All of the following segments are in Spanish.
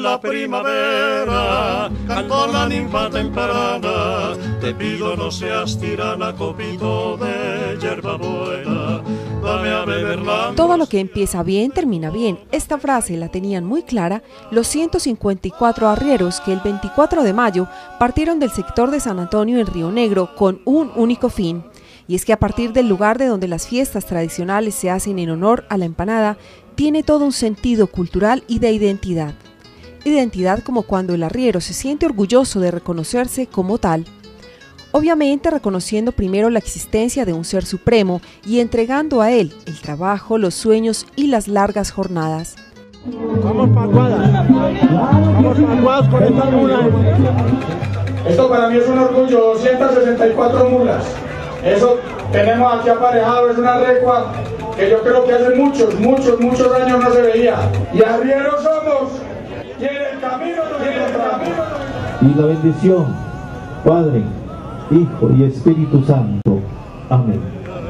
la primavera, cantó la ninfa temprana, te pido no seas tirana, copito de hierbabuena, dame a beber la... Todo lo que empieza bien, termina bien. Esta frase la tenían muy clara los 154 arrieros que el 24 de mayo partieron del sector de San Antonio en Río Negro con un único fin. Y es que a partir del lugar de donde las fiestas tradicionales se hacen en honor a la empanada, tiene todo un sentido cultural y de identidad. Identidad como cuando el arriero se siente orgulloso de reconocerse como tal. Obviamente reconociendo primero la existencia de un ser supremo y entregando a él el trabajo, los sueños y las largas jornadas. Vamos para Aguadas con esta mula. Esto para mí es un orgullo, 264 mulas. Eso tenemos aquí aparejado, es una recua que yo creo que hace muchos años no se veía. Y arrieros somos, y en el camino nos encontramos. Y la bendición, Padre, Hijo y Espíritu Santo. Amén.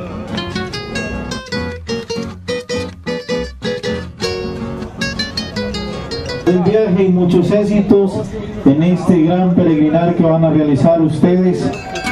El viaje y muchos éxitos en este gran peregrinar que van a realizar ustedes.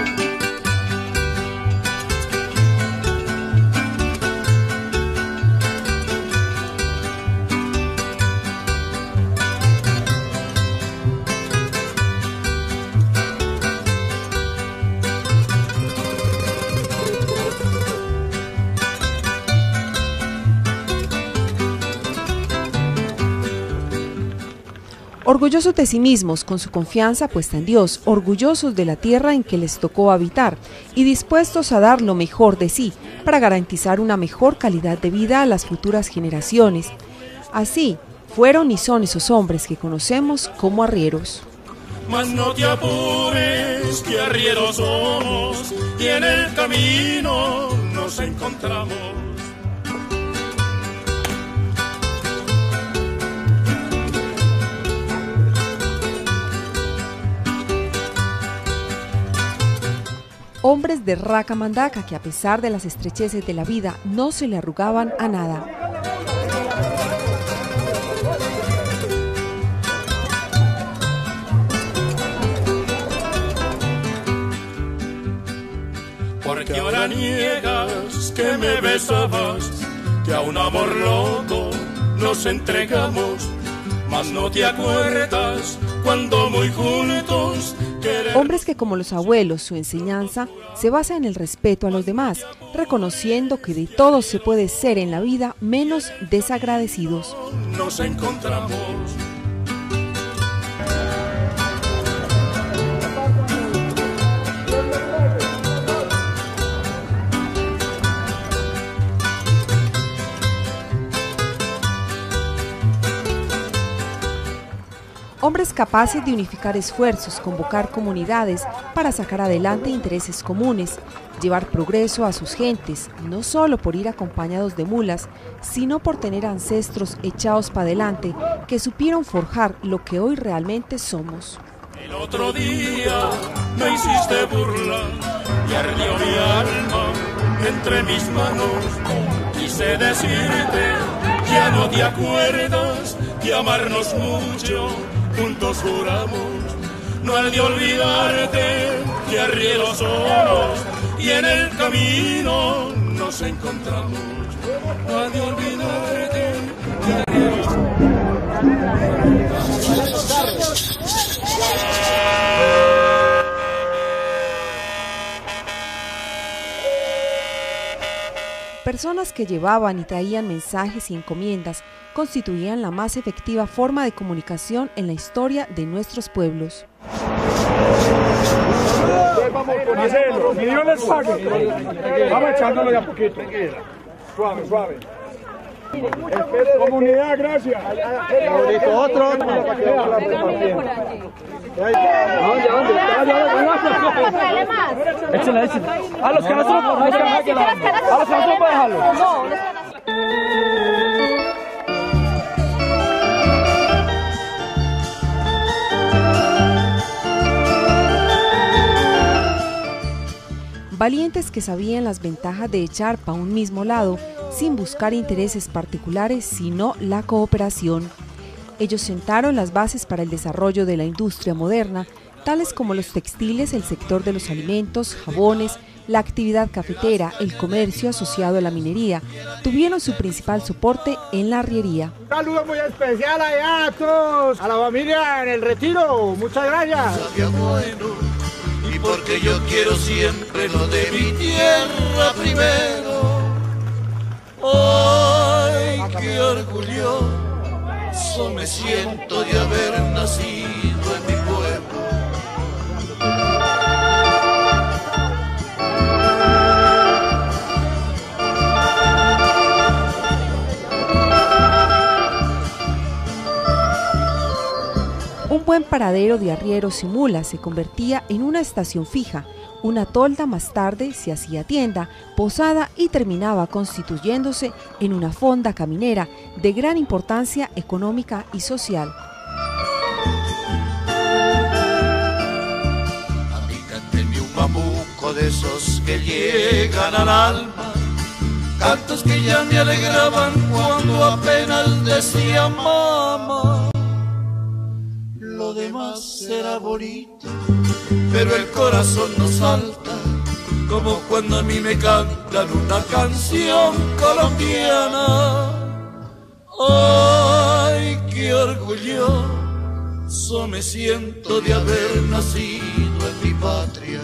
Orgullosos de sí mismos, con su confianza puesta en Dios, orgullosos de la tierra en que les tocó habitar y dispuestos a dar lo mejor de sí para garantizar una mejor calidad de vida a las futuras generaciones. Así fueron y son esos hombres que conocemos como arrieros. Mas no te apures, que arrieros somos, y en el camino nos encontramos. Hombres de raca mandaca que a pesar de las estrecheces de la vida no se le arrugaban a nada. Porque ahora niegas que me besabas, que a un amor loco nos entregamos, mas no te acuerdas cuando muy juntos queremos. Hombres que como los abuelos, su enseñanza se basa en el respeto a los demás, reconociendo que de todo se puede ser en la vida menos desagradecidos. Nos encontramos. Hombres capaces de unificar esfuerzos, convocar comunidades para sacar adelante intereses comunes, llevar progreso a sus gentes, no solo por ir acompañados de mulas, sino por tener ancestros echados para adelante que supieron forjar lo que hoy realmente somos. El otro día me hiciste burla y ardió mi alma entre mis manos. Quise decirte, ya no te acuerdas que amarnos mucho juntos juramos, no hay de olvidarte que arrieros somos y en el camino nos encontramos. No hay de olvidarte que arrieros somos. Personas que llevaban y traían mensajes y encomiendas constituían la más efectiva forma de comunicación en la historia de nuestros pueblos. Hacelo, que Dios les pague. Vamos echándolo de a poquito. Suave, suave. Comunidad, gracias. Otro. Échale. A los que no son, déjalo. Valientes que sabían las ventajas de echar para un mismo lado sin buscar intereses particulares, sino la cooperación. Ellos sentaron las bases para el desarrollo de la industria moderna, tales como los textiles, el sector de los alimentos, jabones, la actividad cafetera, el comercio asociado a la minería. Tuvieron su principal soporte en la arriería. Un saludo muy especial allá a todos, a la familia en el Retiro. Muchas gracias. Y porque yo quiero siempre lo de mi tierra primero. Ay, qué orgulloso me siento de haber nacido en mi pueblo. Un buen paradero de arrieros y mulas se convertía en una estación fija. Una tolda más tarde se hacía tienda, posada y terminaba constituyéndose en una fonda caminera de gran importancia económica y social. A mí cántenme un mamuco de esos que llegan al alma, cantos que ya me alegraban cuando apenas decía mamá. Lo demás será bonito, pero el corazón no salta, como cuando a mí me cantan una canción colombiana. Ay, qué orgulloso me siento de haber nacido en mi patria.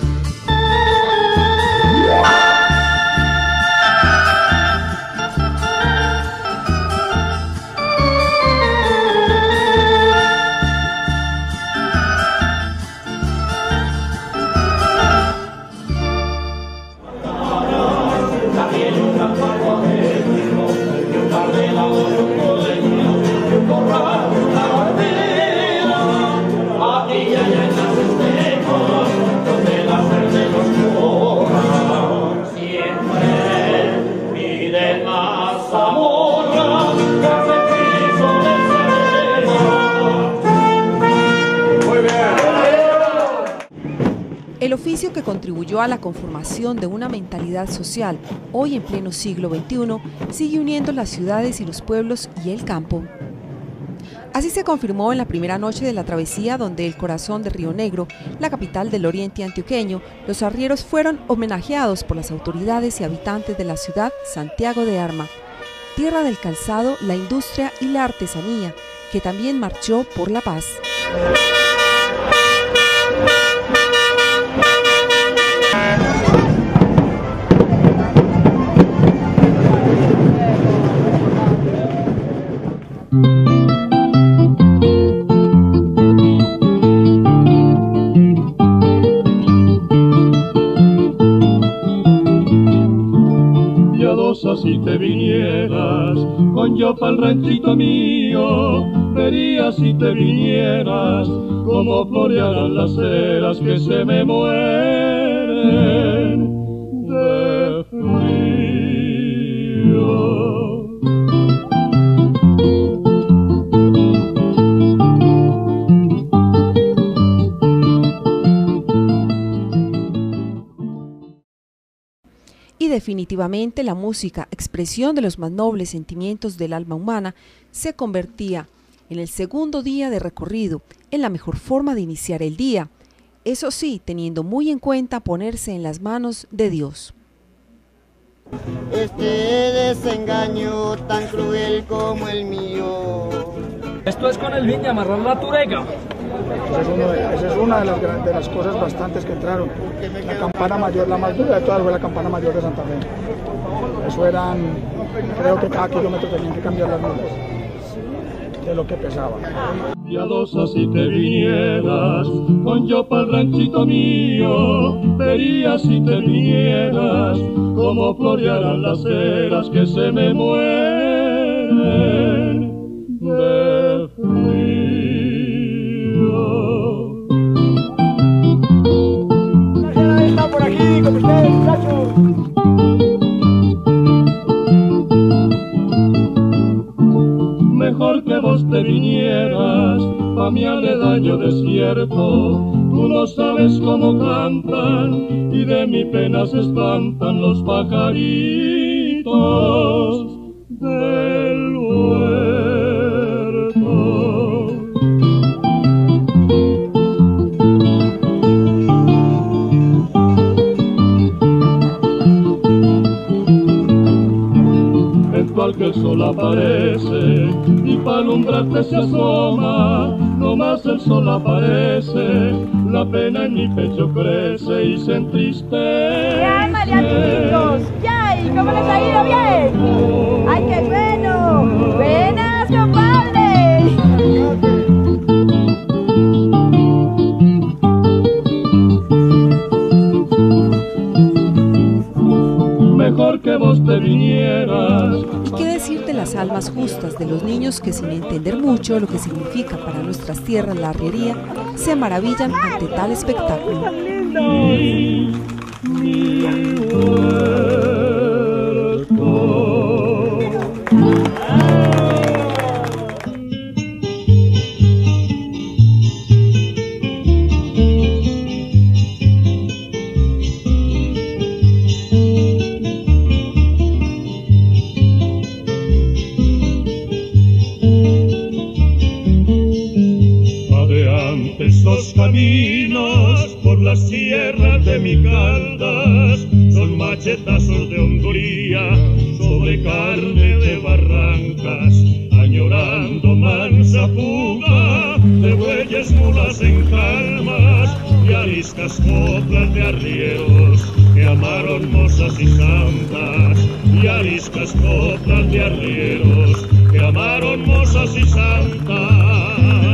El oficio que contribuyó a la conformación de una mentalidad social hoy en pleno siglo XXI sigue uniendo las ciudades y los pueblos y el campo. Así se confirmó en la primera noche de la travesía, donde el corazón de Río Negro, la capital del oriente antioqueño, los arrieros fueron homenajeados por las autoridades y habitantes de la ciudad Santiago de Arma, tierra del calzado, la industria y la artesanía, que también marchó por la paz. Si te vinieras con yo pa'l ranchito mío, verías si te vinieras como florearan las ceras que se me mueren de frío. Y definitivamente la música, expresión de los más nobles sentimientos del alma humana, se convertía en el segundo día de recorrido, en la mejor forma de iniciar el día, eso sí, teniendo muy en cuenta ponerse en las manos de Dios. Este desengaño tan cruel como el mío. Esto es con el fin de amarrar la turega. Esa es una de las cosas bastantes que entraron. La campana mayor, la más dura de todas, fue la campana mayor de Santa Fe. Eso eran, creo que cada kilómetro tenían que cambiar las mulas de lo que pesaba. Piadosa, si te vinieras con yo pa'l ranchito mío, verías si te vinieras como florearan las ceras que se me mueren de frío. Está por aquí con ustedes, muchachos. Mejor que vos te vinieras pa' mi aledaño desierto. Tú no sabes cómo cantan y de mi pena se espantan los pajaritos del huerto. igual que el sol aparece y para alumbrarte se asoma, nomás el sol aparece, la pena en mi pecho crece y se entristece. ¡Ya, Marianitos! ¡Ya! ¿Y cómo les ha ido? ¡Bien! ¡Ay, qué bueno! ¡Buenas, compadre! Mejor que vos te vinieras. ¿Y qué decir de las almas justas de los niños que, sin entender mucho lo que significa para nuestras tierras la arriería, se maravillan ante tal espectáculo? Los caminos por las sierras de mi Caldas son machetazos de Hungría sobre carne de barrancas, añorando mansa fuga de bueyes, mulas en calmas y ariscas coplas de arrieros que amaron mozas y santas, y ariscas coplas de arrieros que amaron mozas y santas.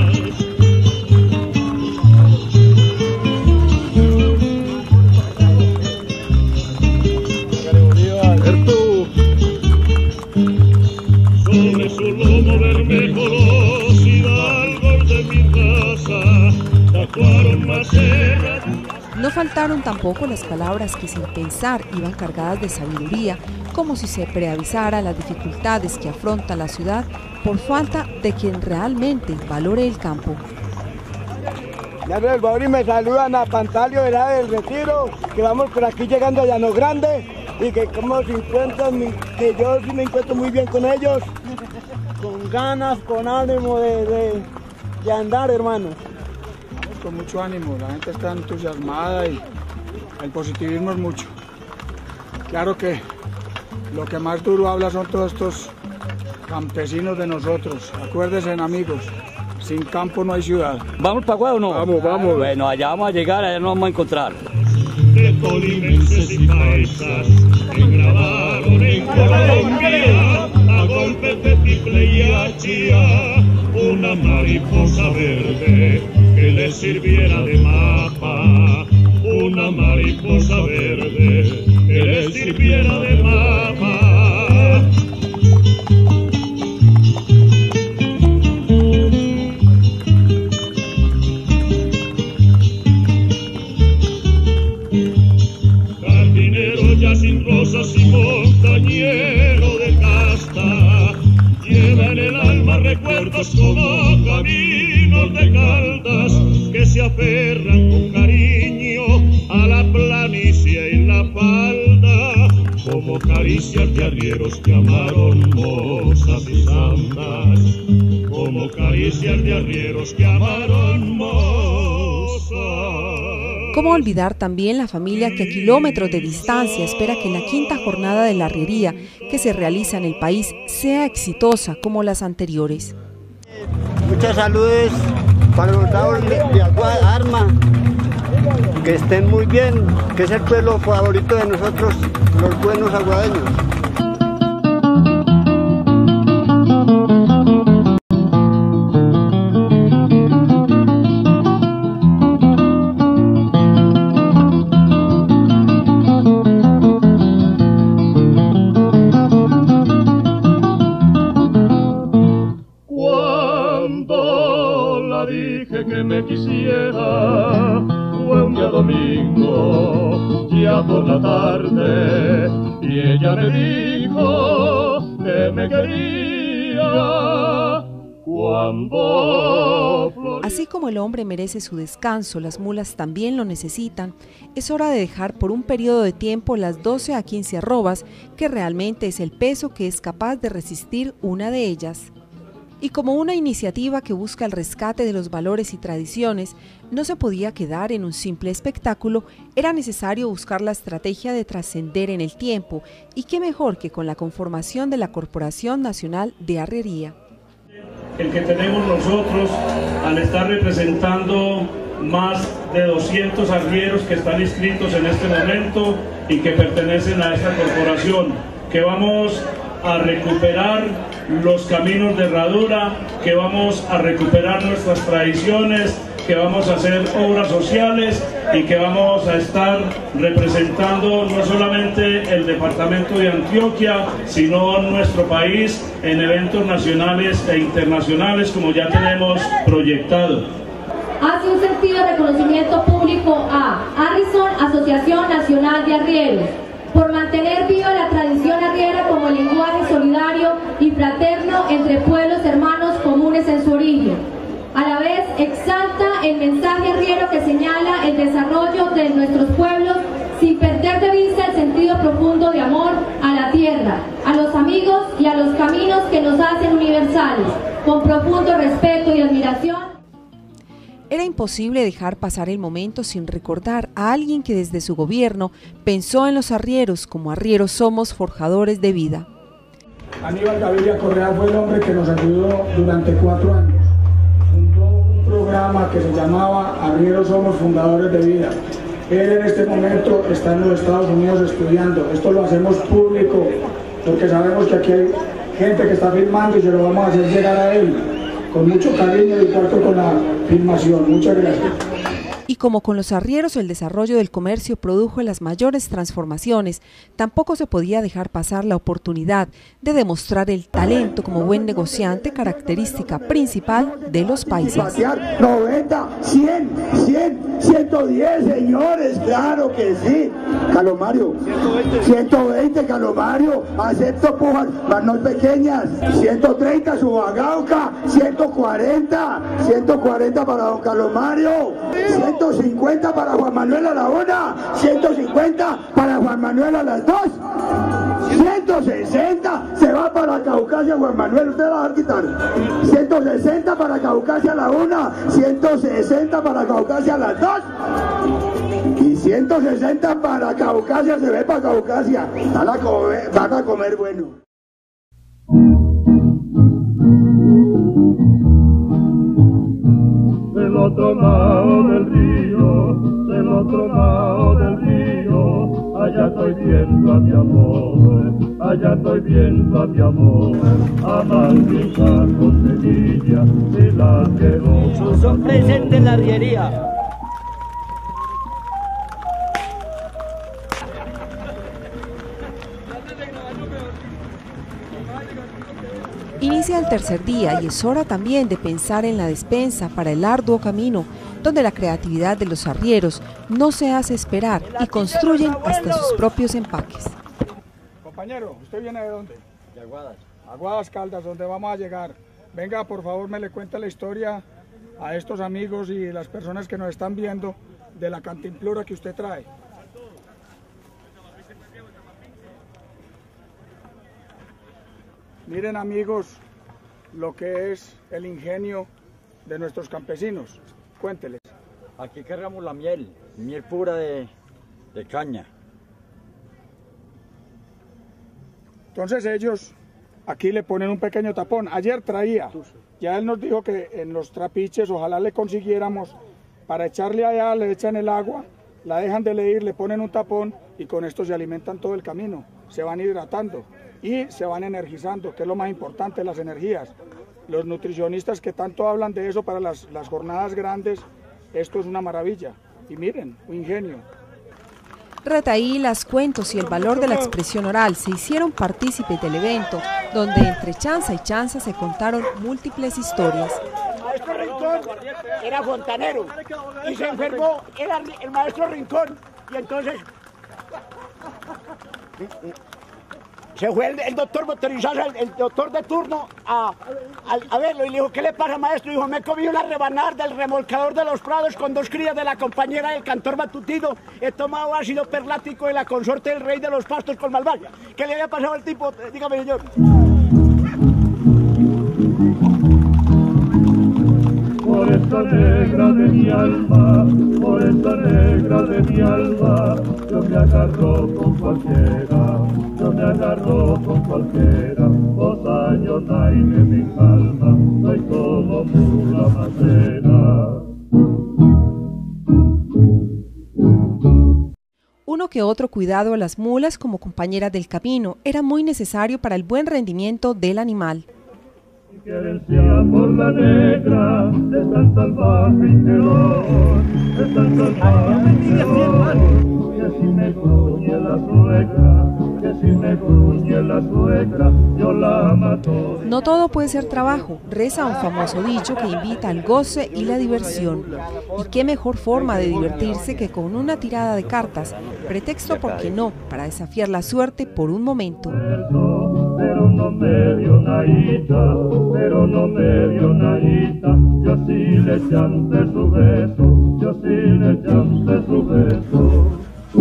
No faltaron tampoco las palabras que sin pensar iban cargadas de sabiduría, como si se preavisara las dificultades que afronta la ciudad por falta de quien realmente valore el campo. Ya por favor y me saludan a Pantalio de la del Retiro, que vamos por aquí llegando a Llano Grande y que como se encuentran, que yo sí me encuentro muy bien con ellos, con ganas, con ánimo de andar, hermano. Con mucho ánimo, la gente está entusiasmada y el positivismo es mucho. Claro que lo que más duro habla son todos estos campesinos de nosotros. Acuérdense, amigos, sin campo no hay ciudad. ¿Vamos para Guadalajara o no? Vamos, vamos. Bueno, allá vamos a llegar, allá nos vamos a encontrar. De tolimenses y paisas que grabaron en Colombia a golpes de tiple y achía una mariposa verde que les sirviera de mapa, una mariposa verde que les sirviera de mapa. Jardinero ya sin rosas y montañero de casta, lleva en el alma recuerdos como caminos de Caldas que se aferran con cariño a la planicie y la falda, como caricias de arrieros que amaron mozas y santas, como caricias de arrieros que amaron mozas. ¿Cómo olvidar también la familia que a kilómetros de distancia espera que la quinta jornada de la arriería que se realiza en el país sea exitosa como las anteriores? Muchas saludes para los bravos de Arma, que estén muy bien, que es el pueblo favorito de nosotros, los buenos aguadeños. Que me quisiera, fue un día domingo, ya por la tarde, y ella me dijo que me quería cuando... Así como el hombre merece su descanso, las mulas también lo necesitan. Es hora de dejar por un periodo de tiempo las 12 a 15 arrobas, que realmente es el peso que es capaz de resistir una de ellas. Y como una iniciativa que busca el rescate de los valores y tradiciones no se podía quedar en un simple espectáculo, era necesario buscar la estrategia de trascender en el tiempo, y qué mejor que con la conformación de la Corporación Nacional de Arriería. El que tenemos nosotros al estar representando más de 200 arrieros que están inscritos en este momento y que pertenecen a esta corporación, que vamos a recuperar los caminos de herradura, que vamos a recuperar nuestras tradiciones, que vamos a hacer obras sociales y que vamos a estar representando no solamente el departamento de Antioquia, sino nuestro país en eventos nacionales e internacionales como ya tenemos proyectado. Hace un sentido reconocimiento público a Harrison, Asociación Nacional de Arrieros, por mantener viva la tradición arriera como lenguaje solidario y fraterno entre pueblos hermanos comunes en su origen. A la vez exalta el mensaje arriero que señala el desarrollo de nuestros pueblos sin perder de vista el sentido profundo de amor a la tierra, a los amigos y a los caminos que nos hacen universales, con profundo respeto y admiración. Era imposible dejar pasar el momento sin recordar a alguien que desde su gobierno pensó en los arrieros como arrieros somos forjadores de vida. Aníbal Gaviria Correa fue el hombre que nos ayudó durante 4 años. Fundó un programa que se llamaba Arrieros Somos Fundadores de Vida. Él en este momento está en los Estados Unidos estudiando. Esto lo hacemos público porque sabemos que aquí hay gente que está filmando y se lo vamos a hacer llegar a él. Con mucho cariño y parto con la filmación. Muchas gracias. Y como con los arrieros el desarrollo del comercio produjo las mayores transformaciones, tampoco se podía dejar pasar la oportunidad de demostrar el talento como buen negociante, característica principal de los países. 90, 100, 110, señores, claro que sí. Calomario, 120, Calomario, acepto pujas, manos pequeñas, 130, Subagauca, 140 para don Calomario, 150 para Juan Manuel a la 1, 150 para Juan Manuel a las 2, 160 se va para Caucasia Juan Manuel, usted la va a quitar, 160 para Caucasia a la 1, 160 para Caucasia a las 2 y 160 para Caucasia, se ve para Caucasia, van a comer bueno. Del otro lado del río, allá estoy viendo a mi amor, a Malvika con Sevilla, de la que muchos son presentes en la arriería. Inicia el tercer día y es hora también de pensar en la despensa para el arduo camino, donde la creatividad de los arrieros no se hace esperar y construyen hasta sus propios empaques. Compañero, ¿usted viene de dónde? De Aguadas. Aguadas Caldas, donde vamos a llegar. Venga, por favor, me le cuenta la historia a estos amigos y las personas que nos están viendo de la cantimplora que usted trae. Miren, amigos, lo que es el ingenio de nuestros campesinos. Cuénteles. Aquí cargamos la miel pura de caña. Entonces ellos aquí le ponen un pequeño tapón. Ayer traía, ya él nos dijo que en los trapiches ojalá le consiguiéramos para echarle allá, le echan el agua, la dejan de leer, le ponen un tapón y con esto se alimentan todo el camino. Se van hidratando y se van energizando, que es lo más importante, las energías. Los nutricionistas que tanto hablan de eso para las jornadas grandes, esto es una maravilla. Y miren, un ingenio. Retaílas, cuentos y el valor de la expresión oral se hicieron partícipes del evento, donde entre chanza y chanza se contaron múltiples historias. El maestro Rincón era fontanero y se enfermó, era el maestro Rincón, y entonces se fue el doctor motorizado, el doctor de turno a verlo y le dijo, ¿qué le pasa, maestro? Y dijo, me he comido una rebanada del remolcador de los Prados con 2 crías de la compañera del cantor matutino, he tomado ácido perlático de la consorte del rey de los pastos con malvaya. ¿Qué le había pasado al tipo? Dígame, señor. esa negra de mi alma, por esa negra de mi alma, yo me agarro con cualquiera, yo me agarro con cualquiera, vos años naine mi alma, soy como mula macera. Uno que otro cuidado a las mulas como compañeras del camino era muy necesario para el buen rendimiento del animal. Querencia por la negra, es tan salvaje y feroz, es tan salvaje y feroz, que si me gruñe la suegra, que si me gruñe la suegra, yo la mato. No todo puede ser trabajo, reza un famoso dicho que invita al goce y la diversión. Y qué mejor forma de divertirse que con una tirada de cartas, pretexto, ¿por qué no?, para desafiar la suerte por un momento. Pero no me dio naíta, pero no me dio naíta, yo sí le chanté su beso, yo sí le chanté su beso.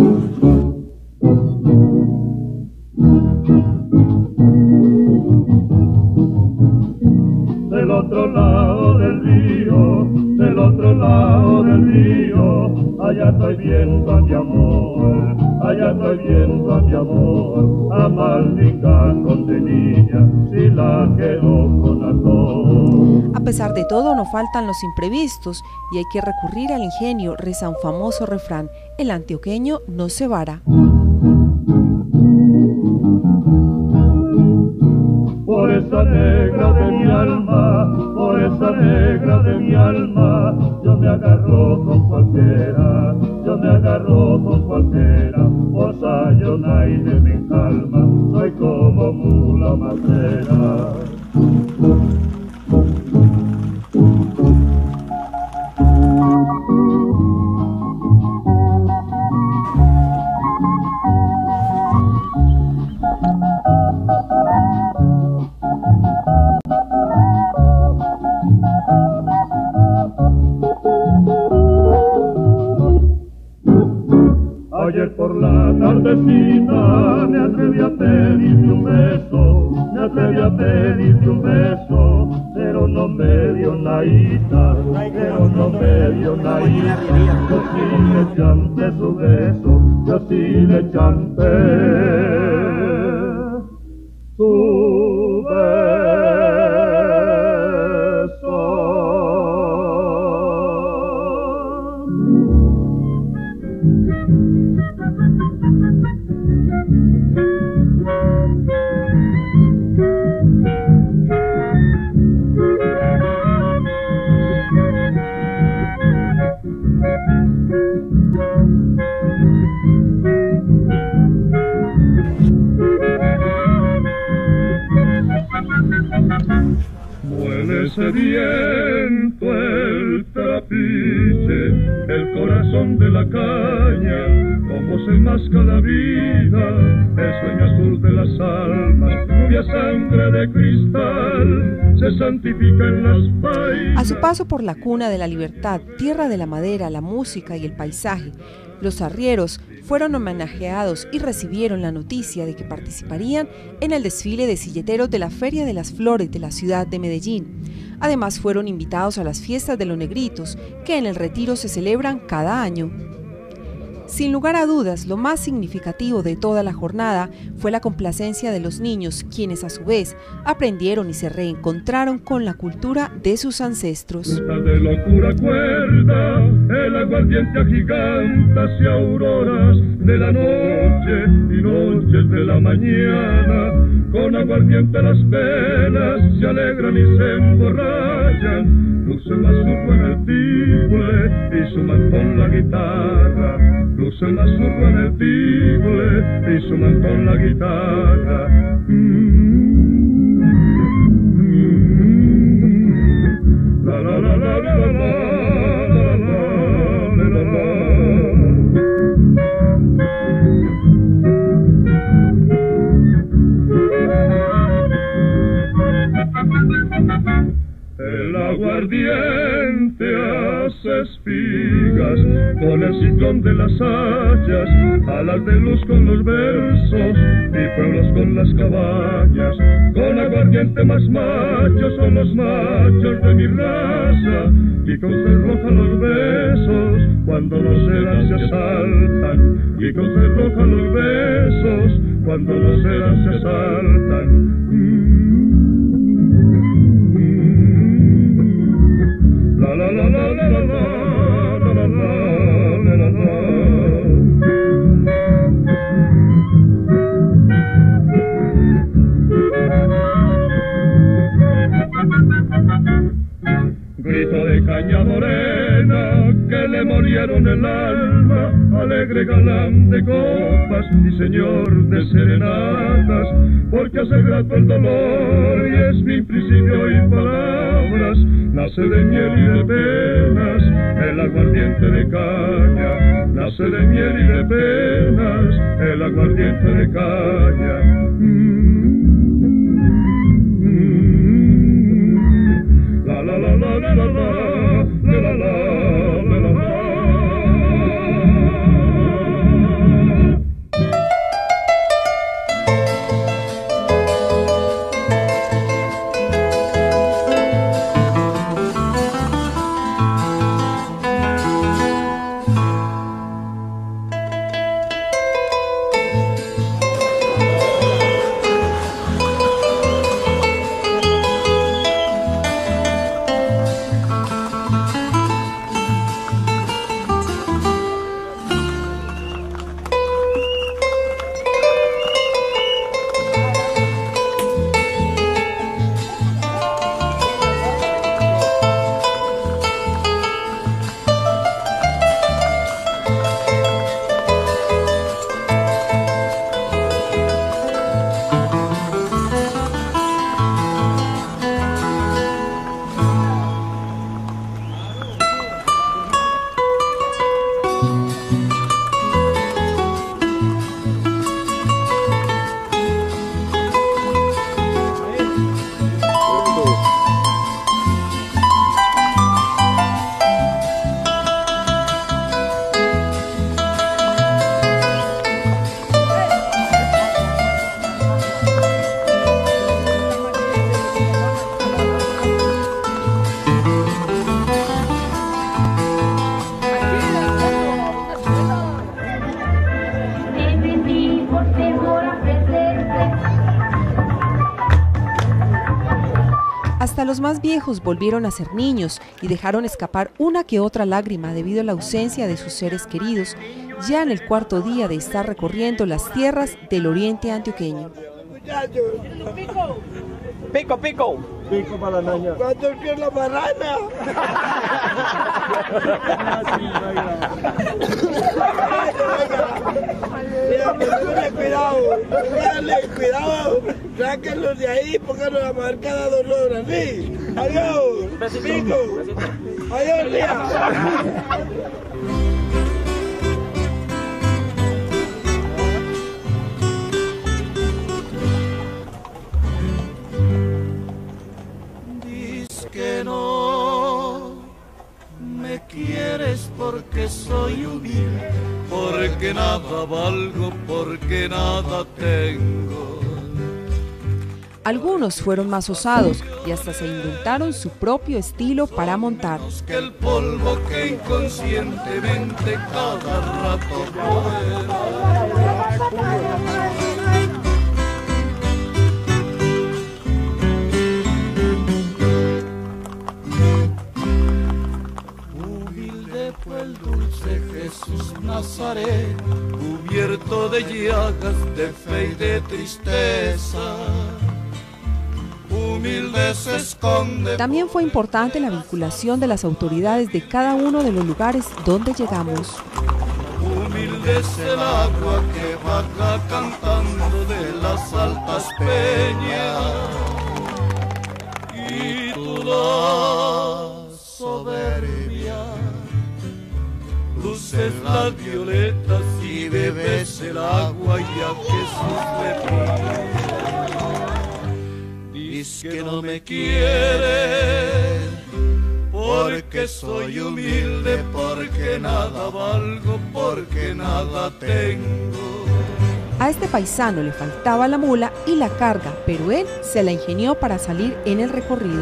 Del otro lado del río, del otro lado del río, allá estoy viendo a mi amor, allá estoy viendo a mi amor, a Maldita Contenilla, si la quedo con atón. A pesar de todo, no faltan los imprevistos y hay que recurrir al ingenio, reza un famoso refrán: el antioqueño no se vara. Por esa negra de mi alma, por esa negra de mi alma, yo me agarro con cualquiera, yo me agarro con cualquiera, vos ayonay de mi calma, soy como mula macera. Ayer por la tardecita me atreví a pedirte un beso, me atreví a pedirte un beso, pero no me dio naíta, pero no me dio naíta, yo sí le chanté su beso, yo sí le chanté su beso. Muele ese viento el trapiche, el corazón de la caña, como se enmasca la vida, el sueño azul de las almas, rubia sangre de cristal, se santifica en las paisas. A su paso por la cuna de la libertad, tierra de la madera, la música y el paisaje, los arrieros fueron homenajeados y recibieron la noticia de que participarían en el desfile de silleteros de la Feria de las Flores de la ciudad de Medellín. Además, fueron invitados a las fiestas de los negritos, que en el Retiro se celebran cada año. Sin lugar a dudas, lo más significativo de toda la jornada fue la complacencia de los niños, quienes a su vez aprendieron y se reencontraron con la cultura de sus ancestros. De locura cuerda, el aguardiente agiganta hacia auroras de la noche y noches de la mañana. Con aguardiente las penas se alegran y se emborrachan. Luce el mazurro en el tiple y su mantón la guitarra. Luce el mazurro en el tiple y su mantón la guitarra. La la la la la la la. El aguardiente hace espigas con el ciclón de las hayas, alas de luz con los versos y pueblos con las cabañas, con aguardiente. aguardiente más macho son los machos de mi raza, y con sed roja los besos cuando los eran se asaltan, y con sed roja los besos cuando los eran se asaltan. La la la la la la la la la la la la. Grito de caña morena que le molieron el alma, alegre galán de copas y señor de serenatas, porque hace grato el dolor y es mi principio y palabras, nace de miel y de penas el aguardiente de caña, nace de miel y de penas el aguardiente de caña. La la la la la la la la la la la la. Hasta los más viejos volvieron a ser niños y dejaron escapar una que otra lágrima debido a la ausencia de sus seres queridos, ya en el cuarto día de estar recorriendo las tierras del oriente antioqueño. Pico, pico. Pico para la niña. ¿Cuánto es la marrana? Mira, cuidado, cuidado, sáquenlos de ahí, pónganlos a marcar cada 2 horas, ¿sí? Adiós, pico, adiós, Lía. Que no me quieres porque soy humilde, porque nada valgo, porque nada tengo. Algunos fueron más osados y hasta se inventaron su propio estilo para montar. Que el polvo que inconscientemente cada rato fue el dulce Jesús Nazaret, cubierto de llagas de fe y de tristeza. Humilde se esconde. También fue importante la vinculación de las autoridades de cada uno de los lugares donde llegamos. Humilde es el agua que baja cantando de las altas peñas, y tú la soberbia luces las violetas y bebes el agua ya que Jesús le pide. Dice que no me quiere porque soy humilde, porque nada valgo, porque nada tengo. A este paisano le faltaba la mula y la carga, pero él se la ingenió para salir en el recorrido.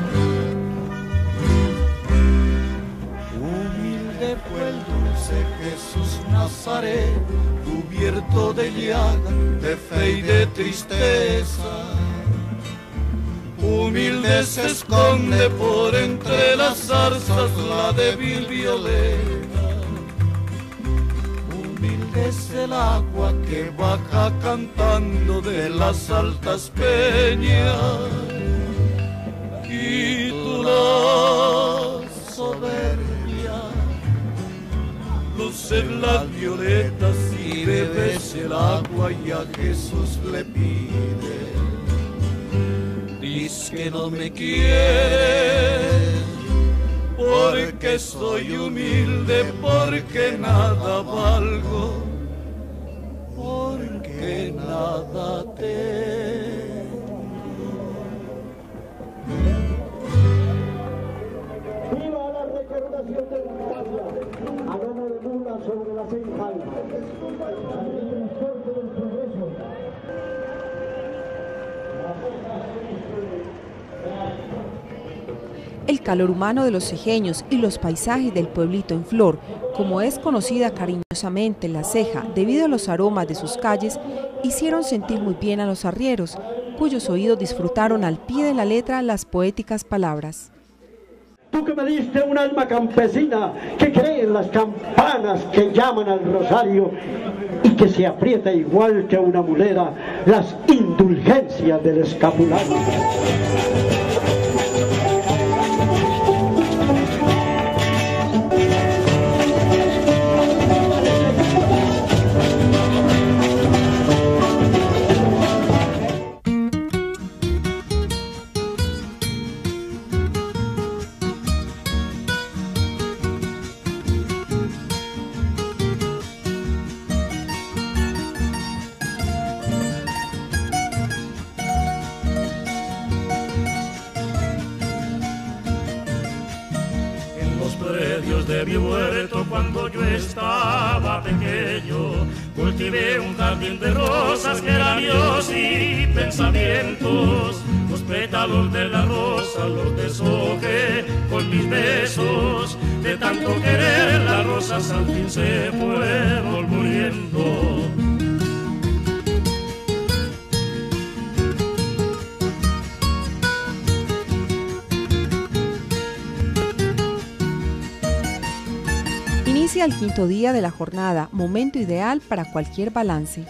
Humilde fue el dulce Jesús Nazaret, cubierto de llaga, de fe y de tristeza. Humilde se esconde por entre las zarzas la débil violeta. Humilde es el agua que baja cantando de las altas peñas. Y tú la soberbia, luce en las violetas y bebes el agua y a Jesús le pide. Dice que no me quieres, porque soy humilde, porque nada valgo, porque nada tengo. ¡Viva la recaudación de la patria! A gana de mula sobre las enjalmas. El calor humano de los cejeños y los paisajes del pueblito en flor, como es conocida cariñosamente La Ceja debido a los aromas de sus calles, hicieron sentir muy bien a los arrieros, cuyos oídos disfrutaron al pie de la letra las poéticas palabras. Tú que me diste un alma campesina que cree en las campanas que llaman al rosario y que se aprieta igual que una mulera las indulgencias del escapulario. De mi huerto cuando yo estaba pequeño, cultivé un jardín de rosas, geranios y pensamientos. Los pétalos de la rosa los deshojé con mis besos. De tanto querer las rosas al fin se fueron muriendo. Inicia el quinto día de la jornada, momento ideal para cualquier balance.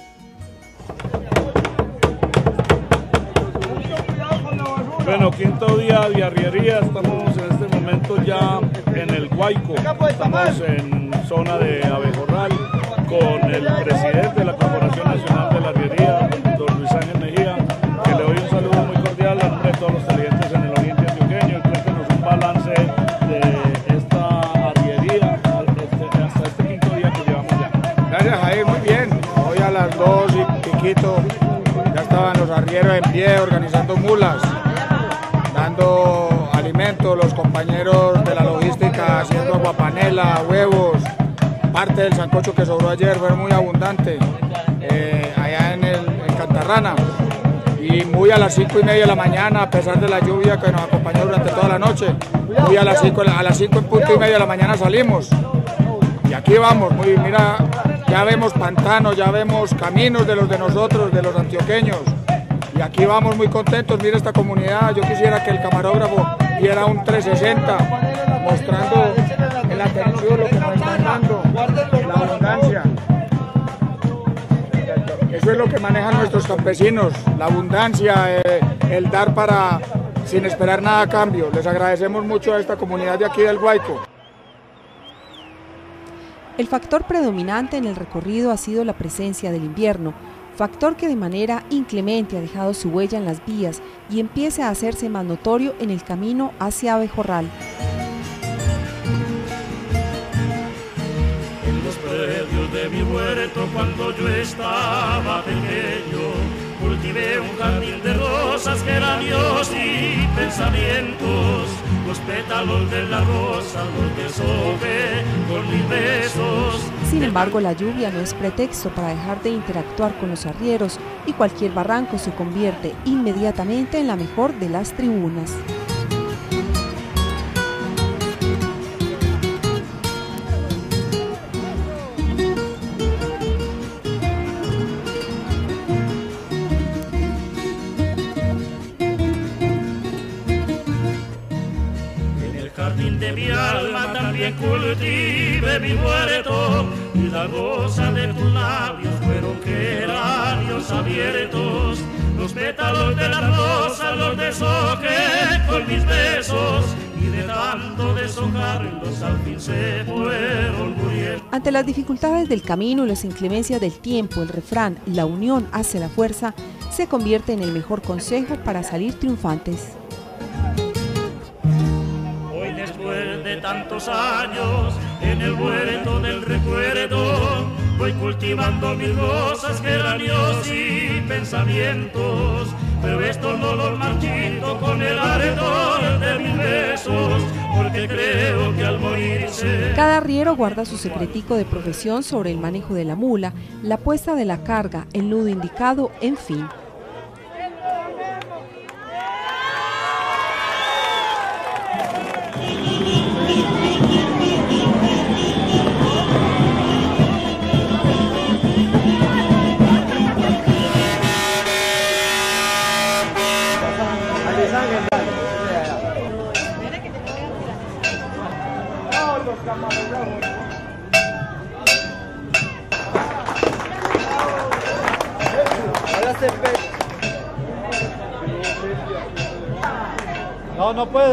Bueno, quinto día de arriería, estamos en este momento ya en el Guayco, estamos en zona de Abejorral con el presidente de la Corporación Nacional de la Arriería, don Luis Ángel Mejía, que le doy un saludo muy cordial a nombre de todos los televidentes en el oriente antioqueño y cuéntenos un balance de esta arriería hasta este quinto día que llevamos ya. Gracias, Jair, muy bien. Hoy a las 2 y piquito ya estaban los arrieros en pie organizando mulas, dando alimentos, los compañeros de la logística haciendo aguapanela, huevos, parte del sancocho que sobró ayer fue muy abundante allá en Cantarrana, y muy a las 5:30 de la mañana, a pesar de la lluvia que nos acompañó durante toda la noche, muy a las 5 en punto y media de la mañana salimos, y aquí vamos, mira, ya vemos pantanos, ya vemos caminos de los de nosotros, de los antioqueños. Y aquí vamos muy contentos, mira esta comunidad, yo quisiera que el camarógrafo diera un 360 mostrando en la televisión lo que nos están dando, la abundancia. Eso es lo que manejan nuestros campesinos, la abundancia, el dar sin esperar nada a cambio. Les agradecemos mucho a esta comunidad de aquí del Guayco. El factor predominante en el recorrido ha sido la presencia del invierno, factor que de manera inclemente ha dejado su huella en las vías y empieza a hacerse más notorio en el camino hacia Abejorral. En los predios de mi huerto cuando yo estaba pequeño, cultivé un jardín de rosas, geranios y pensamientos. Los pétalos de la rosa los deshojé con mis besos. Sin embargo, la lluvia no es pretexto para dejar de interactuar con los arrieros y cualquier barranco se convierte inmediatamente en la mejor de las tribunas. De mi alma también cultive mi huerto, y la rosa de tus labios fueron geranios abiertos. Los pétalos de la rosa los deshogué con mis besos, y de tanto deshojarlos al fin se fueron muriendo. Ante las dificultades del camino y las inclemencias del tiempo, el refrán "la unión hace la fuerza" se convierte en el mejor consejo para salir triunfantes. Después de tantos años, en el huerto del recuerdo, voy cultivando mis rosas, geranios y pensamientos, pero esto no los marchito con el ardor de mis besos, porque creo que al morirse... Cada arriero guarda su secretico de profesión sobre el manejo de la mula, la puesta de la carga, el nudo indicado, en fin. No, no puedo.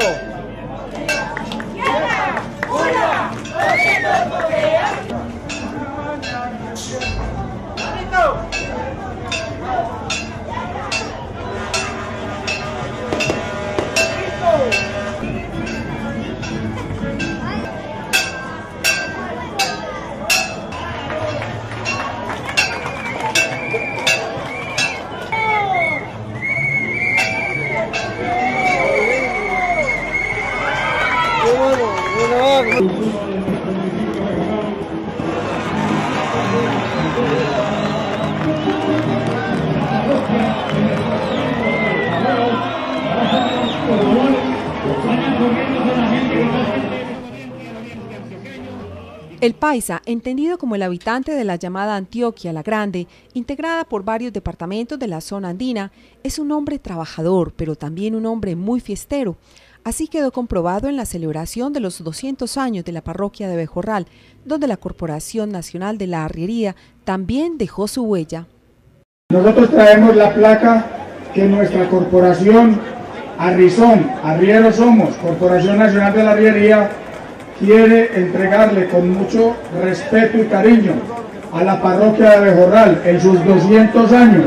El paisa, entendido como el habitante de la llamada Antioquia la Grande, integrada por varios departamentos de la zona andina, es un hombre trabajador, pero también un hombre muy fiestero. Así quedó comprobado en la celebración de los 200 años de la parroquia de Abejorral, donde la Corporación Nacional de la Arriería también dejó su huella. Nosotros traemos la placa que nuestra corporación Arrizón, Arrieros Somos, Corporación Nacional de la Arriería, quiere entregarle con mucho respeto y cariño a la parroquia de Abejorral en sus 200 años.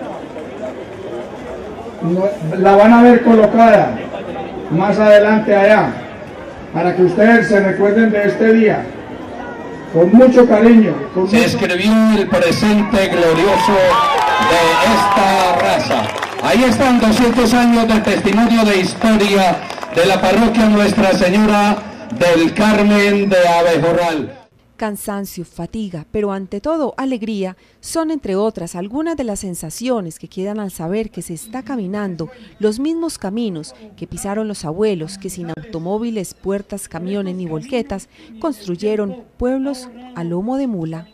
La van a ver colocada más adelante allá, para que ustedes se recuerden de este día, con mucho cariño. Se escribió el presente glorioso de esta raza. Ahí están 200 años de testimonio de historia de la parroquia Nuestra Señora del Carmen de Abejorral. Cansancio, fatiga, pero ante todo alegría, son entre otras algunas de las sensaciones que quedan al saber que se está caminando los mismos caminos que pisaron los abuelos que sin automóviles, puertas, camiones ni volquetas construyeron pueblos a lomo de mula.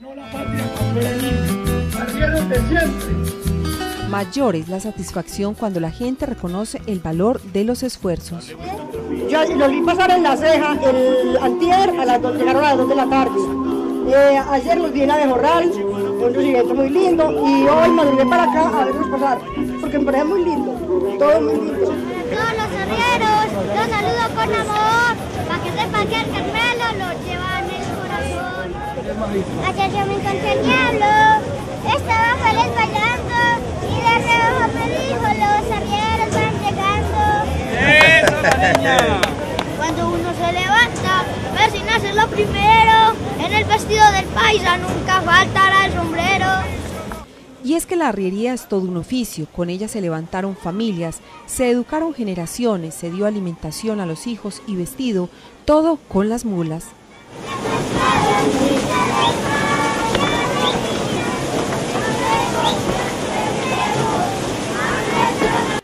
Mayor es la satisfacción cuando la gente reconoce el valor de los esfuerzos. Yo los vi pasar en la ceja, el antier llegaron a las 2 de la tarde. Ayer los vi en Abejorral, un recibimiento muy lindo, y hoy madrugué para acá a verlos pasar, porque me parece muy lindo, todo muy lindo. Todos los arrieros, los saludo con amor, para que sepan que el Carmelo los lleva en el corazón. Ayer yo me encontré el diablo, estaba feliz bailando, y de reojo me dijo, los arrieros van llegando. ¡Eso, la niña! Cuando uno se levanta, ve sin hacer lo primero, en el vestido del paisa nunca faltará el sombrero. Y es que la arriería es todo un oficio, con ella se levantaron familias, se educaron generaciones, se dio alimentación a los hijos y vestido, todo con las mulas.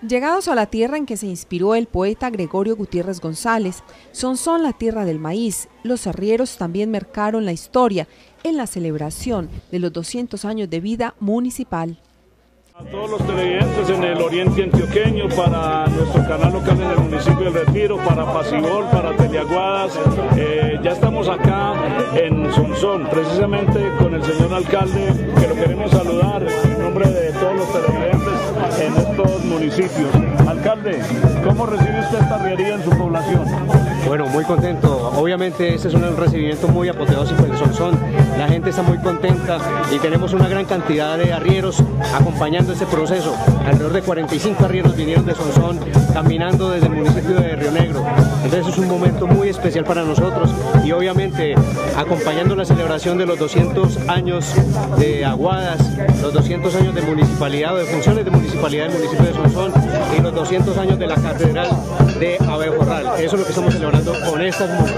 Llegados a la tierra en que se inspiró el poeta Gregorio Gutiérrez González, Sonsón, la tierra del maíz, los arrieros también marcaron la historia en la celebración de los 200 años de vida municipal. A todos los televidentes en el oriente antioqueño, para nuestro canal local en el municipio del Retiro, para Pasigol, para Teleaguadas, ya estamos acá en Sonsón, precisamente con el señor alcalde, que lo queremos saludar en nombre de todos los televidentes en estos municipios. Alcalde, ¿cómo recibe usted esta arriería en su población? Bueno, muy contento. Obviamente este es un recibimiento muy apoteósico en Sonsón. La gente está muy contenta y tenemos una gran cantidad de arrieros acompañando este proceso. Alrededor de 45 arrieros vinieron de Sonsón caminando desde el municipio de Río Negro. Entonces es un momento muy especial para nosotros y obviamente acompañando la celebración de los 200 años de Aguadas, los 200 años de municipalidad o de funciones de municipalidad del municipio de Sonsón y los 200 años de la catedral de Abejorral. Eso es lo que estamos celebrando con estas monjas.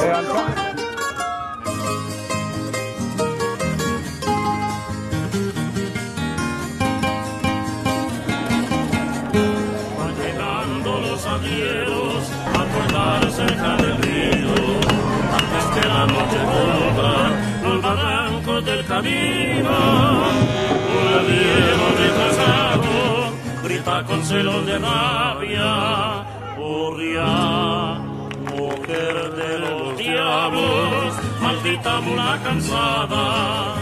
Cerca del río, antes que la noche cubra los barrancos del camino, un arriero retrasado grita con celos de rabia: Hurria, mujer de los diablos, maldita mula cansada.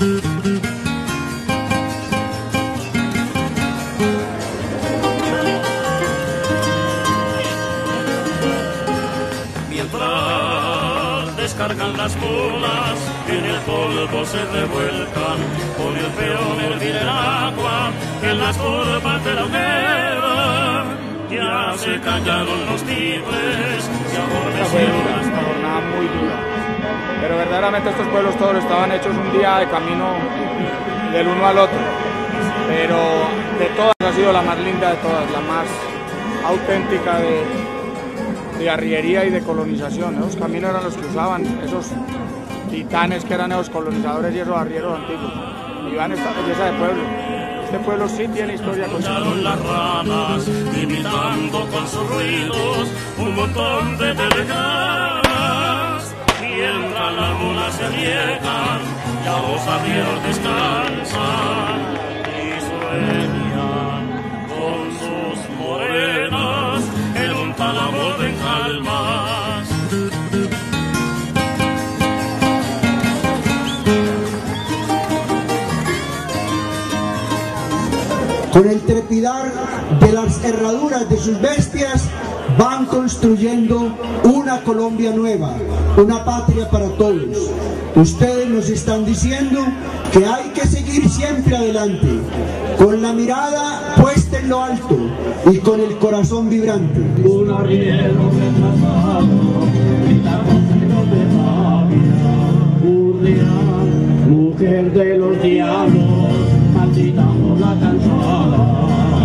Descargan las mulas, en el polvo se revuelcan, con el peón hervir el agua, en las curvas de la hoguera, ya se callaron los tigres, se adormecieron las... Una jornada muy dura, pero verdaderamente estos pueblos todos estaban hechos un día de camino del uno al otro, pero de todas ha sido la más linda de todas, la más auténtica de arriería y de colonización. Esos caminos eran los que usaban esos titanes que eran esos colonizadores y esos arrieros antiguos. Y van esta belleza de pueblo. Este pueblo sí tiene historia con las ranas, imitando con sus ruidos un montón de telegramas. Mientras las mulas se riegan, ya los arrieros descansan y sueñan con sus morenas en un talamor de calmas. Con el trepidar de las herraduras de sus bestias van construyendo una Colombia nueva, una patria para todos. Ustedes nos están diciendo que hay que seguir siempre adelante, con la mirada puesta en lo alto y con el corazón vibrante. Un arriero retrasado, gritamos de rabia, mujer de los diablos, malditamos la cansada.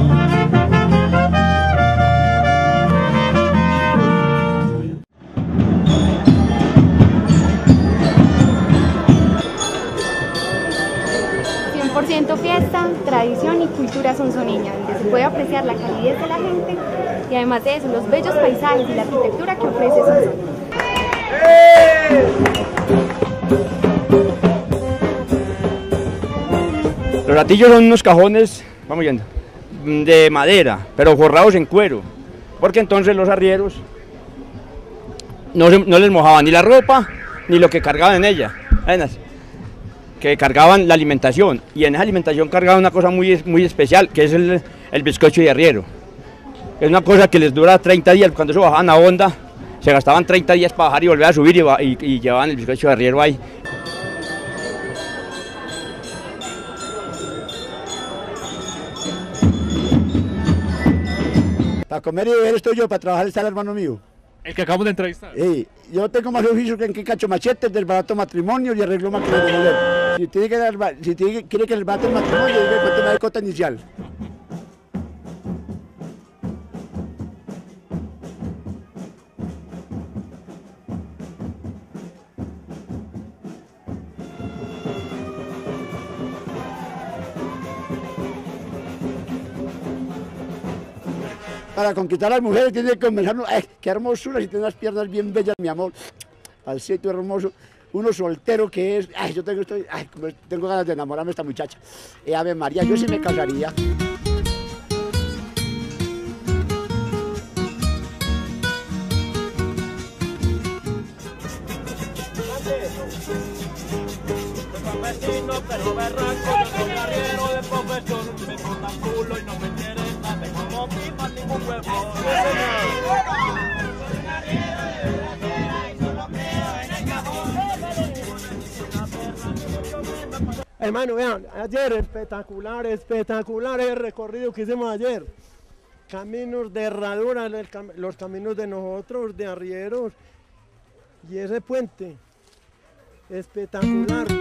Fiesta, tradición y cultura sonsoniña, donde se puede apreciar la calidez de la gente y además de eso, los bellos paisajes y la arquitectura que ofrece Sonsón. Los ratillos son unos cajones, vamos yendo, de madera, pero forrados en cuero, porque entonces los arrieros no les mojaban ni la ropa ni lo que cargaban en ella. Que cargaban la alimentación, y en esa alimentación cargaban una cosa muy especial, que es el bizcocho de arriero. Es una cosa que les dura 30 días, cuando se bajaban a Honda, se gastaban 30 días para bajar y volver a subir y llevaban el bizcocho de arriero ahí. Para comer y beber estoy yo, para trabajar está el hermano mío. El que acabamos de entrevistar. Yo tengo más oficios que en que cacho machetes del barato matrimonio y arreglo matrimonio. Si quiere que el barato el matrimonio, diga cuánto la cota inicial. para conquistar a las mujeres tiene que comenzar, qué hermosura, si tiene unas piernas bien bellas, mi amor, al sitio hermoso, uno soltero que es, yo tengo ganas de enamorarme de esta muchacha, Ave María, yo sí me casaría. Pero berraco, yo soy arriero de profesión, me cortan culo y no me quieren dar, como pipa ningún huevo. Hermano, vean, ayer espectacular el recorrido que hicimos ayer. Caminos de herradura, los caminos de nosotros, de arrieros, y ese puente, espectacular.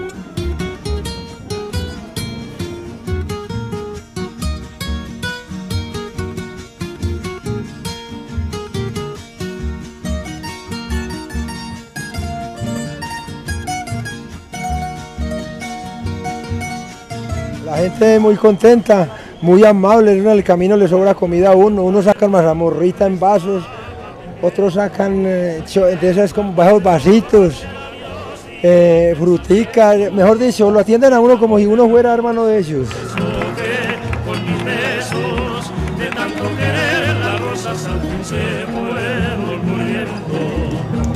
La gente muy contenta, muy amable, en el camino le sobra comida a uno sacan mazamorrita en vasos, otros sacan de esas como bajos vasitos, fruticas, mejor dicho, lo atienden a uno como si uno fuera hermano de ellos. Con mis besos, de tanto querer la rosa se fueron muriendo.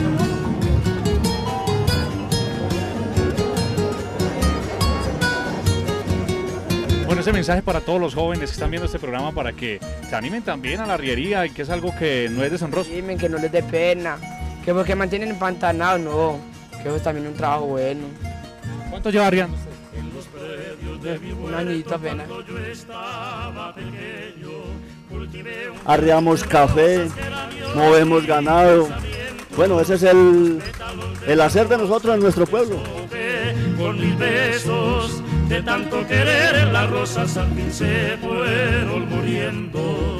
Bueno, ese mensaje para todos los jóvenes que están viendo este programa para que se animen también a la arriería y que es algo que no es deshonroso. Dime que no les dé pena, que porque mantienen empantanados, no, que eso es también un trabajo bueno. ¿Cuánto lleva arriando usted? Un añito apenas. Arriamos café, movemos ganado. Bueno, ese es el hacer de nosotros en nuestro pueblo. Con mis besos, de tanto querer las rosas al fin se fueron muriendo.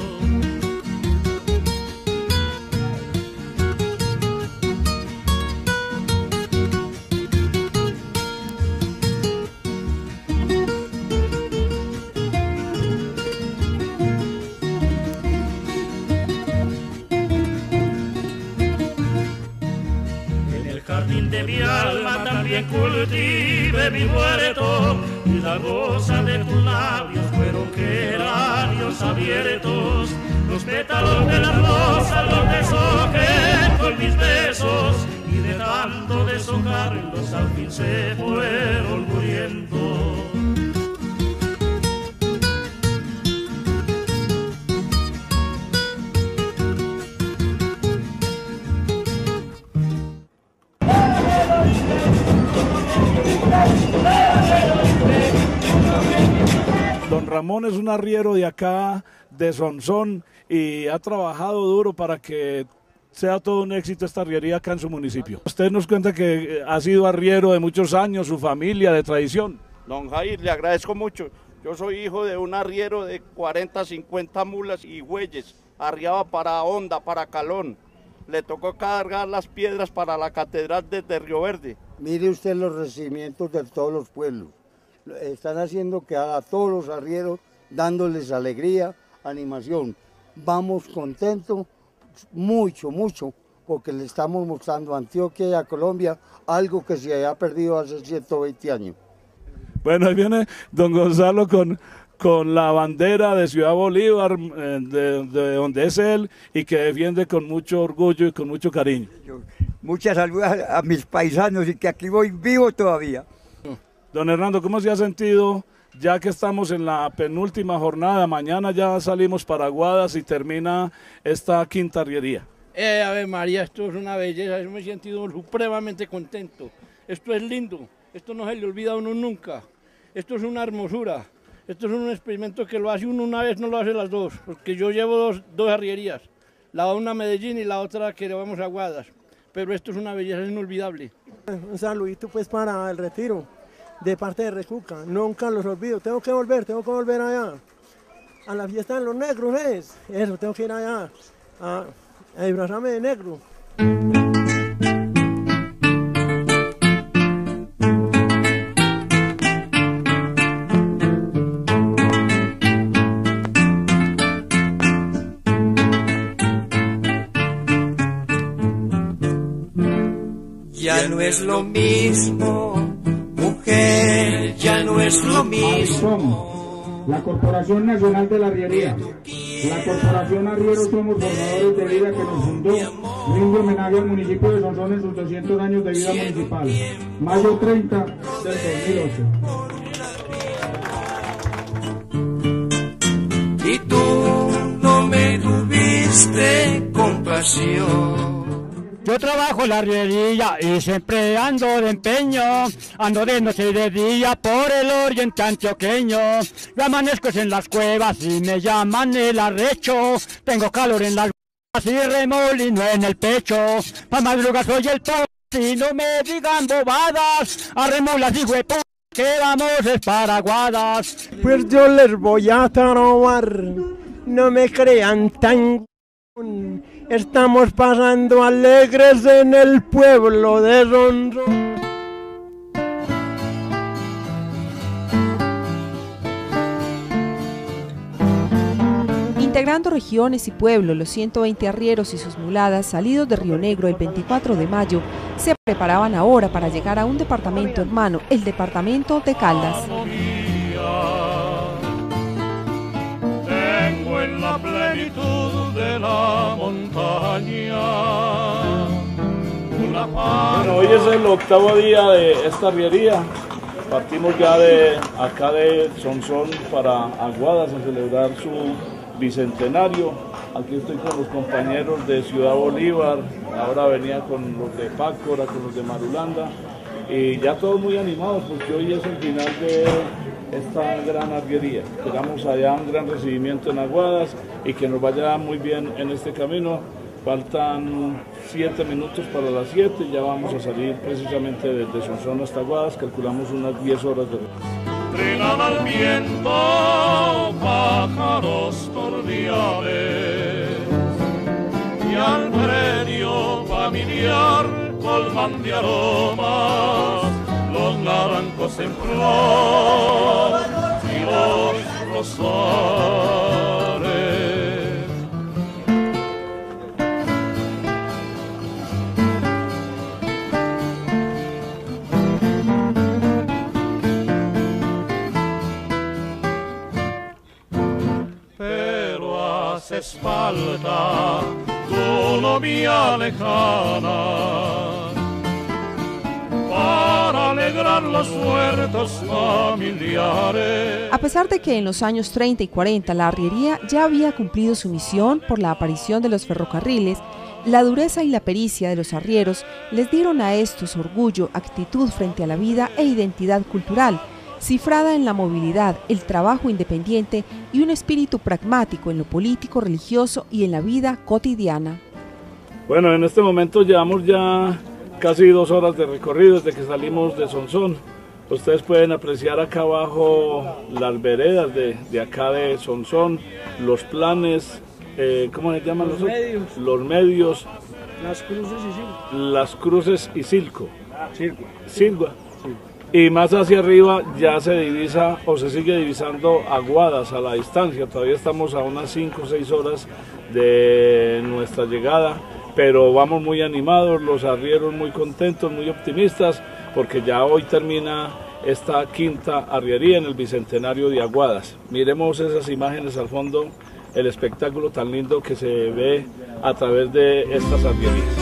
Jardín de mi alma también cultive mi huerto, y la rosa de tus labios fueron geranios abiertos. Los pétalos de la rosa los deshogué con mis besos, y de tanto deshojarlos al fin se fueron muriendo. Don Ramón es un arriero de acá, de Sonsón, y ha trabajado duro para que sea todo un éxito esta arriería acá en su municipio. Usted nos cuenta que ha sido arriero de muchos años, su familia, de tradición. Don Jair, le agradezco mucho. Yo soy hijo de un arriero de 40, 50 mulas y bueyes. Arriaba para Honda, para Calón. Le tocó cargar las piedras para la catedral de Río Verde. Mire usted los recibimientos de todos los pueblos. Están haciendo que a todos los arrieros, dándoles alegría, animación. Vamos contentos, mucho, porque le estamos mostrando a Antioquia y a Colombia algo que se había perdido hace 120 años. Bueno, ahí viene don Gonzalo con la bandera de Ciudad Bolívar, de donde es él, y que defiende con mucho orgullo y con mucho cariño. Muchas saludos a mis paisanos y que aquí voy vivo todavía. Don Hernando, ¿cómo se ha sentido ya que estamos en la penúltima jornada? Mañana ya salimos para Aguadas y termina esta quinta arriería. Ave María, esto es una belleza, yo me he sentido supremamente contento. Esto es lindo, esto no se le olvida a uno nunca. Esto es una hermosura, esto es un experimento que lo hace uno una vez, no lo hace las dos, porque yo llevo dos arrierías, la una a Medellín y la otra que le vamos a Aguadas, pero esto es una belleza inolvidable. Un saludito pues para el retiro, de parte de Recuca, nunca los olvido, tengo que volver allá, a la fiesta de los negros eso, tengo que ir allá, a disfrazarme de negro. ya no es lo mismo, mujer, ya no es lo mismo. La Corporación Nacional de la Arriería, la Corporación Arrieros Somos Formadores de Vida, que nos fundó, rinde homenaje al municipio de Sonsón en sus 200 años de vida municipal, mayo 30 del 2008. Y tú no me tuviste compasión. Yo trabajo en la arriería y siempre ando de empeño, ando de noche y de día por el oriente antioqueño. Yo amanezco en las cuevas y me llaman el arrecho, tengo calor en las y remolino en el pecho, pa' madrugar soy el todo y no me digan bobadas, arremolas y huepos que vamos es para Aguadas. Pues yo les voy a trobar, no me crean tan... Estamos pasando alegres en el pueblo de Sonsón. Integrando regiones y pueblos, los 120 arrieros y sus muladas, salidos de Río Negro el 24 de mayo, se preparaban ahora para llegar a un departamento hermano, el departamento de Caldas. Tengo en la plenitud de la montaña. Bueno, hoy es el octavo día de esta arriería. Partimos ya de acá de Sonsón para Aguadas a celebrar su bicentenario. Aquí estoy con los compañeros de Ciudad Bolívar, ahora venía con los de Pácora, con los de Marulanda, y ya todos muy animados porque hoy es el final de esta gran arriería. Esperamos allá un gran recibimiento en Aguadas y que nos vaya muy bien en este camino. Faltan 7 minutos para las 7, ya vamos a salir precisamente desde Sonsón hasta Aguadas, calculamos unas 10 horas de recorrido. Trinan al viento pájaros cordiales y al predio familiar colman de aromas los naranjos en flor y los rosales. Haces falta tu novia lejana para alegrar los huertos familiares. A pesar de que en los años 30 y 40 la arriería ya había cumplido su misión por la aparición de los ferrocarriles, la dureza y la pericia de los arrieros les dieron a estos orgullo, actitud frente a la vida e identidad cultural, cifrada en la movilidad, el trabajo independiente y un espíritu pragmático en lo político, religioso y en la vida cotidiana. Bueno, en este momento llevamos ya casi 2 horas de recorrido desde que salimos de Sonsón. Ustedes pueden apreciar acá abajo las veredas de acá de Sonsón, los planes, ¿cómo se llaman los medios? Los medios, las cruces y Silco. Las cruces y Silco. Silva. Y más hacia arriba ya se divisa o se sigue divisando Aguadas a la distancia. Todavía estamos a unas 5 o 6 horas de nuestra llegada, pero vamos muy animados, los arrieros muy contentos, muy optimistas, porque ya hoy termina esta quinta arriería en el bicentenario de Aguadas. Miremos esas imágenes al fondo, el espectáculo tan lindo que se ve a través de estas arrierías.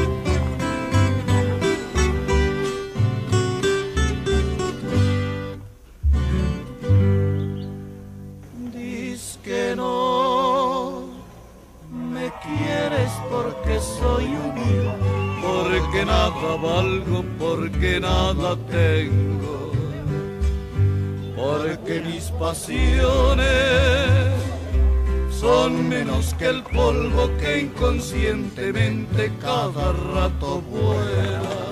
Porque soy humilde, porque nada valgo, porque nada tengo, porque mis pasiones son menos que el polvo que inconscientemente cada rato vuela.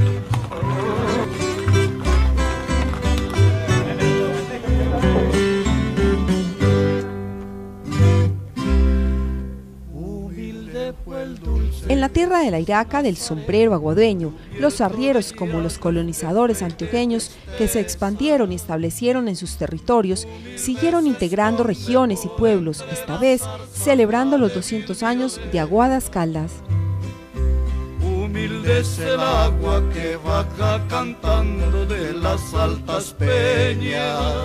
En la tierra de la Iraca, del sombrero aguadeño, los arrieros, como los colonizadores antioqueños que se expandieron y establecieron en sus territorios, siguieron integrando regiones y pueblos, esta vez celebrando los 200 años de Aguadas Caldas. humilde es el agua que baja cantando de las altas peñas.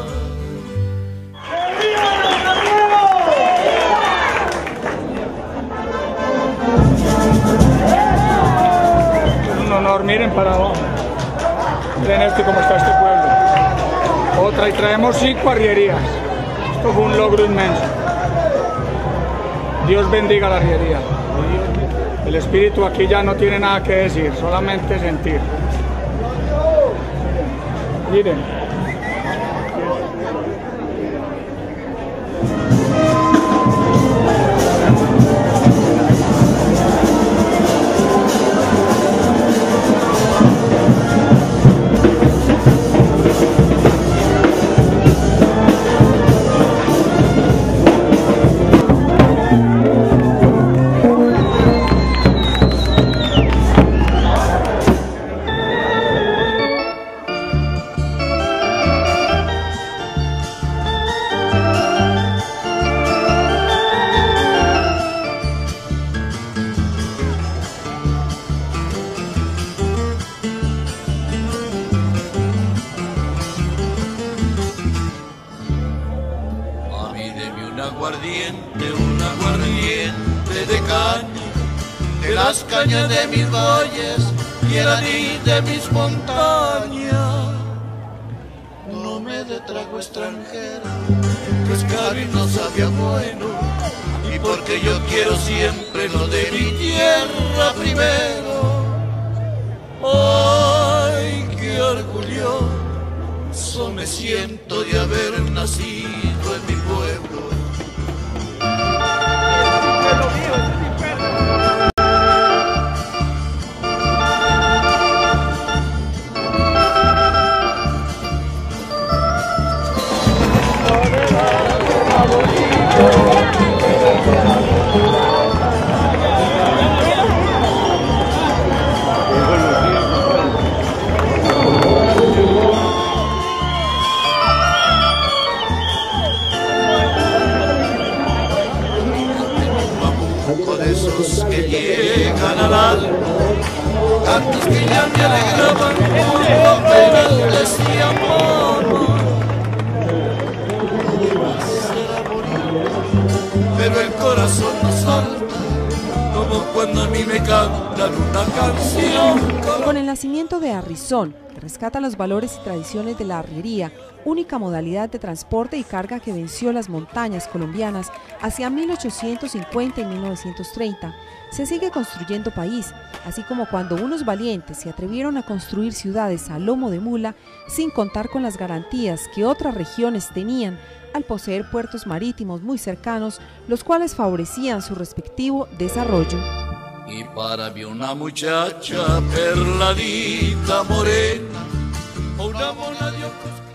Es un honor, miren para abajo. Miren esto cómo está este pueblo. Otra, y traemos 5 arrierías. Esto fue un logro inmenso. Dios bendiga la arriería. El espíritu aquí ya no tiene nada que decir, solamente sentir. Miren. Un aguardiente de caña, de las cañas de mis valles y el anís de mis montañas. No me de trago extranjero, que es caro y no sabía bueno, y porque yo quiero siempre lo de mi tierra primero. Ay, qué orgulloso me siento de haber nacido en mi pueblo. Esos que llegan al alma, cantos que ya me alegraban, apenas decían amor. Será bonito, pero el corazón no salta, como cuando a mí me cantan una canción. Con el nacimiento de Arrizón, que rescata los valores y tradiciones de la arriería, única modalidad de transporte y carga que venció las montañas colombianas hacia 1850 y 1930, se sigue construyendo país, así como cuando unos valientes se atrevieron a construir ciudades a lomo de mula sin contar con las garantías que otras regiones tenían al poseer puertos marítimos muy cercanos, los cuales favorecían su respectivo desarrollo. Y para mí una muchacha perladita morena, una mona de ojos